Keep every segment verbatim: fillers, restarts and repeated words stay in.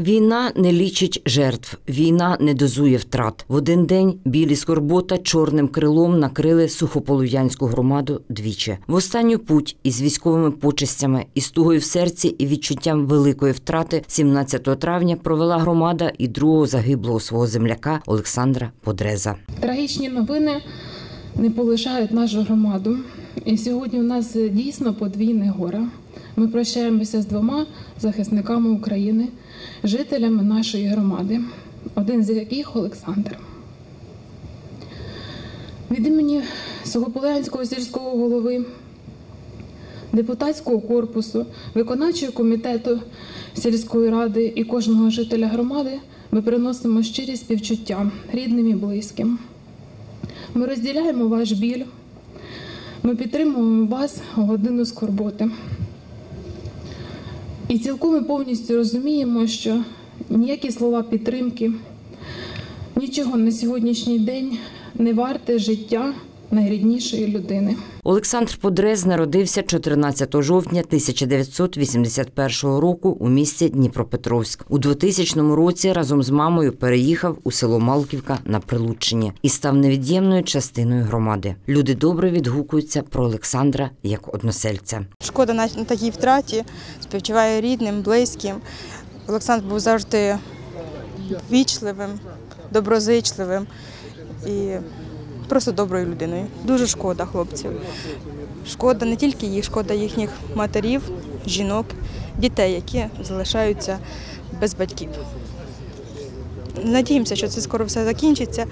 Війна не лічить жертв, війна не дозує втрат. В один день білі скорбота чорним крилом накрили Сухополов'янську громаду двічі. В останню путь із військовими почестями, із тугою в серці і відчуттям великої втрати сімнадцятого травня провела громада і другого загиблого свого земляка Олександра Подреза. Трагічні новини не полишають нашу громаду. І сьогодні у нас дійсно подвійне горе. Ми прощаємося з двома захисниками України, жителями нашої громади, один з яких – Олександр. Від імені Сухополов'янського сільського голови, депутатського корпусу, виконавчого комітету сільської ради і кожного жителя громади ми приносимо щирі співчуття рідним і близьким. Ми розділяємо ваш біль, ми підтримуємо вас у годину скорботи. І цілком і повністю розуміємо, що ніякі слова підтримки, нічого на сьогоднішній день не варте життя найріднішої людини. Олександр Подрез народився чотирнадцятого жовтня тисяча дев'ятсот вісімдесят першого року у місті Дніпропетровськ. У двотисячному році разом з мамою переїхав у село Малківка на Прилуччині і став невід'ємною частиною громади. Люди добре відгукуються про Олександра як односельця. Шкода на такій втраті, співчуваю рідним, близьким. Олександр був завжди вічливим, доброзичливим і просто доброю людиною. Дуже шкода хлопців. Шкода не тільки їх, шкода їхніх матерів, жінок, дітей, які залишаються без батьків. Надіємося, що це скоро все закінчиться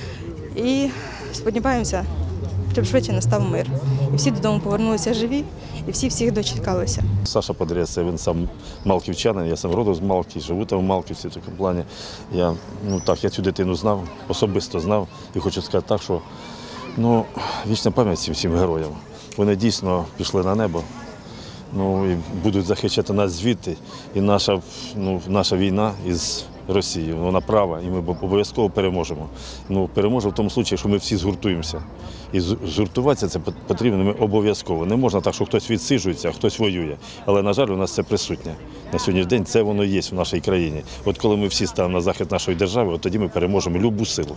і сподіваємося, щоб швидше настав мир. І всі додому повернулися живі, і всі всіх дочекалися. Саша Подрез, він сам малківчанин, я сам родом з Малки, живу там в Малківці в такому плані. Я, ну, так, я цю дитину знав, особисто знав і хочу сказати так, що ну, вічна пам'ять цим всім героям. Вони дійсно пішли на небо, ну, і будуть захищати нас звідти. І наша, ну, наша війна із Росією, вона права, і ми обов'язково переможемо. Ну, переможемо в тому випадку, що ми всі згуртуємося. І згуртуватися це потрібно ми обов'язково. Не можна так, що хтось відсиджується, а хтось воює. Але, на жаль, у нас це присутнє. На сьогоднішній день це воно є в нашій країні. От коли ми всі станемо на захист нашої держави, от тоді ми переможемо любу силу.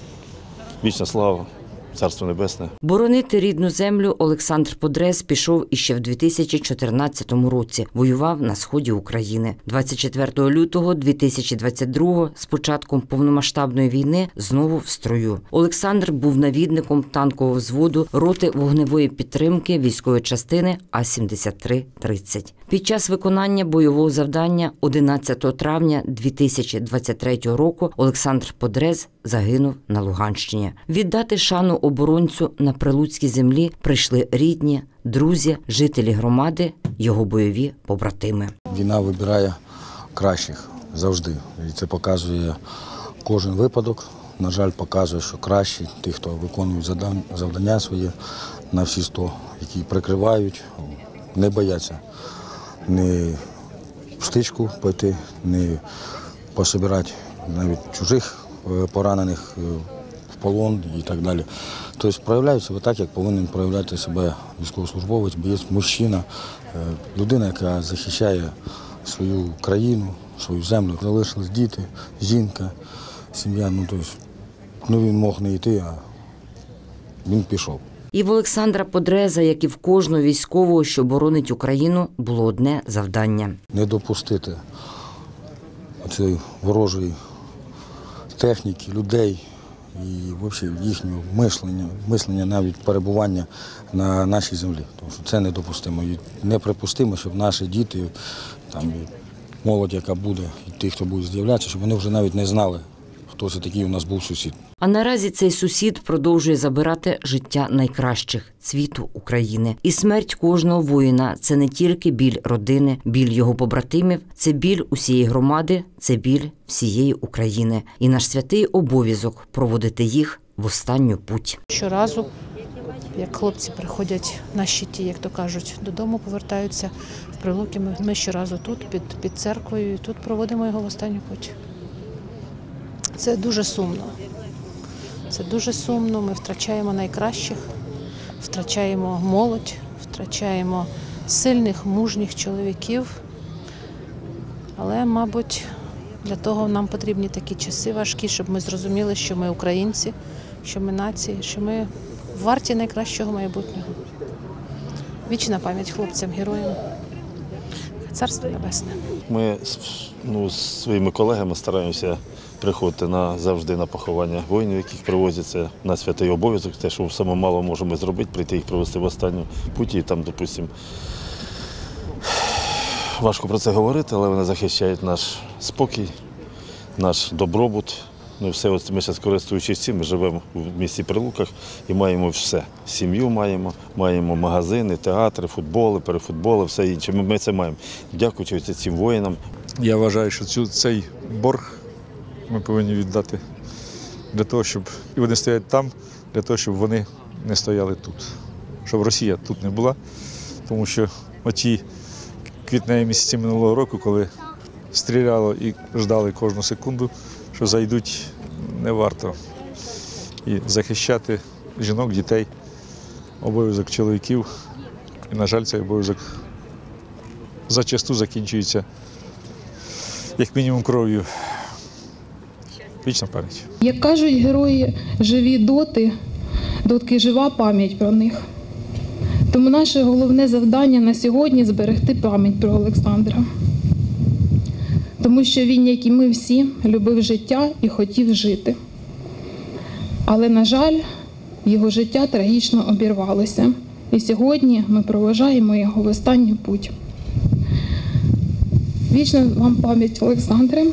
Вічна слава! Царство Небесне. Боронити рідну землю Олександр Подрез пішов іще в дві тисячі чотирнадцятому році. Воював на сході України. двадцять четвертого лютого дві тисячі двадцять другого з початком повномасштабної війни знову в строю. Олександр був навідником танкового взводу роти вогневої підтримки військової частини А сімдесят три тридцять. Під час виконання бойового завдання одинадцятого травня дві тисячі двадцять третього року Олександр Подрез загинув на Луганщині. Віддати шану оборонцю на прилуцькій землі прийшли рідні, друзі, жителі громади, його бойові побратими. Війна вибирає кращих завжди. І це показує кожен випадок. На жаль, показує, що кращі, ті, хто виконують завдання своє на всі сто, які прикривають, не бояться ні в стичку пойти, ні пособирати навіть чужих поранених в полон і так далі. Тобто проявляють себе так, як повинен проявляти себе військовослужбовець, боєць, мужчина, людина, яка захищає свою країну, свою землю. Залишились діти, жінка, сім'я. Ну, тобто, ну, він мог не йти, а він пішов. І в Олександра Подреза, як і в кожного військового, що боронить Україну, було одне завдання. Не допустити цієї ворожої техніки, людей і взагалі їхнього мислення, мислення, навіть перебування на нашій землі. Тому що це недопустимо. І неприпустимо, щоб наші діти, там, і молодь, яка буде, і ті, хто буде з'являтися, щоб вони вже навіть не знали, хто це такий у нас був сусід. А наразі цей сусід продовжує забирати життя найкращих – цвіту України. І смерть кожного воїна – це не тільки біль родини, біль його побратимів, це біль усієї громади, це біль всієї України. І наш святий обов'язок – проводити їх в останню путь. Щоразу, як хлопці приходять на щиті, як то кажуть, додому повертаються в Прилуки, ми щоразу тут, під, під церквою, і тут проводимо його в останню путь. Це дуже сумно. Це дуже сумно. Ми втрачаємо найкращих, втрачаємо молодь, втрачаємо сильних, мужніх чоловіків. Але, мабуть, Для того нам потрібні такі часи важкі, щоб ми зрозуміли, що ми українці, що ми нація, що ми варті найкращого майбутнього. Вічна пам'ять хлопцям-героям. Царство Небесне. Ми ну, з своїми колегами стараємося приходити на, завжди на поховання воїнів, яких привозяться на святий обов'язок. Те, що саме мало можемо зробити, прийти їх привезти в останню путь. І там, допустимо, важко про це говорити, але вони захищають наш спокій, наш добробут. Ну, все, от ми зараз, користуючись цим, ми живемо в місті Прилуках і маємо все. Сім'ю маємо, маємо магазини, театри, футболи, перефутболи, все інше. Ми, ми це маємо. Дякуючи цим воїнам. Я вважаю, що цю, цей борг ми повинні віддати для того, щоб і вони стоять там, для того, щоб вони не стояли тут. Щоб Росія тут не була, тому що оті квітневі місяці минулого року, коли стріляло і ждали кожну секунду, що зайдуть, не варто. І захищати жінок, дітей, обов'язок чоловіків. І, на жаль, цей обов'язок зачасту закінчується, як мінімум, кров'ю. Вічна пам'ять. Як кажуть герої, живі доти, дотки жива пам'ять про них. Тому наше головне завдання на сьогодні – зберегти пам'ять про Олександра. Тому що він, як і ми всі, любив життя і хотів жити. Але, на жаль, його життя трагічно обірвалося. І сьогодні ми проважаємо його в останню путь. Вічна вам пам'ять, Олександре.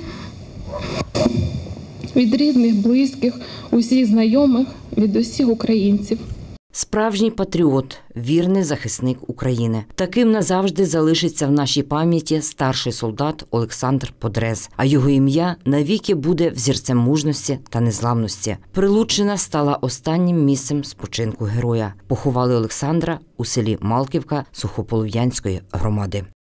Від рідних, близьких, усіх знайомих, від усіх українців. Справжній патріот, вірний захисник України. Таким назавжди залишиться в нашій пам'яті старший солдат Олександр Подрез, а його ім'я навіки буде взірцем мужності та незламності. Прилуччина стала останнім місцем спочинку героя. Поховали Олександра у селі Малківка Сухополов'янської громади.